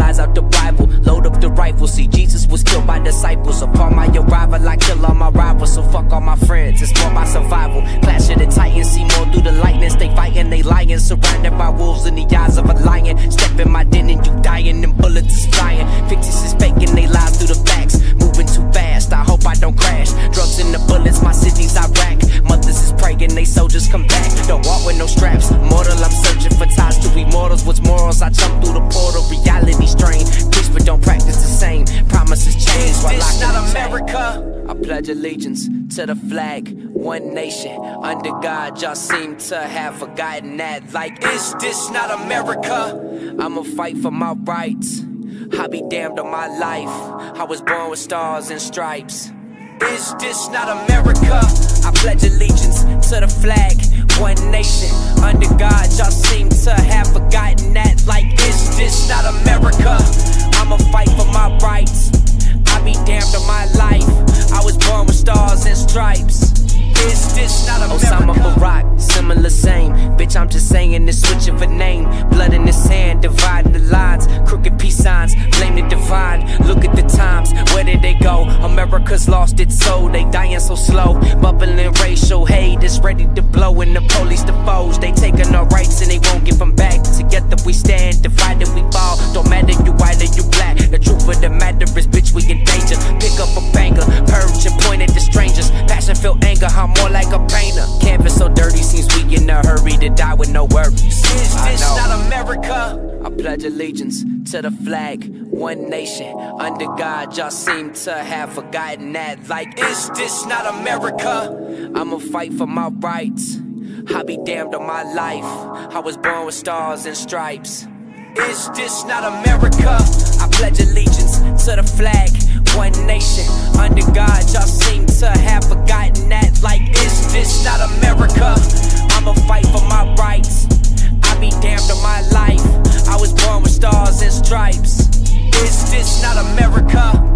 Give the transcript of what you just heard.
Evangelize out the Bible, load up the rifle. See, Jesus was killed by disciples. Upon my arrival, I kill all my rivals. So fuck all my friends, it's more my survival. Clash of the Titans, see more through the lightning. They fighting, they lying, surrounded by wolves in the eyes of a lion. Step in my den and you dying, and bullets is flying. Fictitious is faking, they lie through the facts. Moving too fast, I hope I don't crash. Drugs in the bullets, my city's Iraq. Mothers is praying, they soldiers come back. Don't walk with no straps, mortal, I'm searching for ties to immortals. What's morals? I jump through the portal, reality strain. Preach but don't practice the same. Promises change while Is this locking not the chain. America? I pledge allegiance to the flag, one nation, under God. Y'all seem to have forgotten that. Like, Is this not America? I'ma fight for my rights. I'll be damned on my life. I was born with stars and stripes. Is this not America? I pledge allegiance to the flag, one nation, under God. Y'all seem to have forgotten that. Like, Is this not America? I'ma fight for my rights. I'll be damned on my life. I was born with stars and stripes. Is this not Osama America? Barack, similar same. Bitch, I'm just saying this, switching for name. Blood in his hand, dividing the lines. Crooked peace signs, blame the divine. Look at the times, where did they go? America's lost its soul, they dying so slow. Bubbling racial hate is ready to blow. And the police the foes, they taking our rights and they won't give them back. Together we stand, divided we fall. Don't matter you white or you black. The truth of the matter is, bitch, we in danger. Pick up a banger, purge and point at the strangers. Passion filled anger, I'm more like a painter. Canvas so dirty, seems we in a hurry to die with no worries. Is this not America? I pledge allegiance to the flag, one nation, under God. Y'all seem to have forgotten that. Like, Is this not America? I'ma fight for my rights. I'll be damned on my life. I was born with stars and stripes. Is this not America? I pledge allegiance to the flag, one nation, under God. Y'all seem to have forgotten that. Like, Is this not America? I'ma fight for my rights. I'll be damned on my life. I was born with stars and stripes. Is this not America?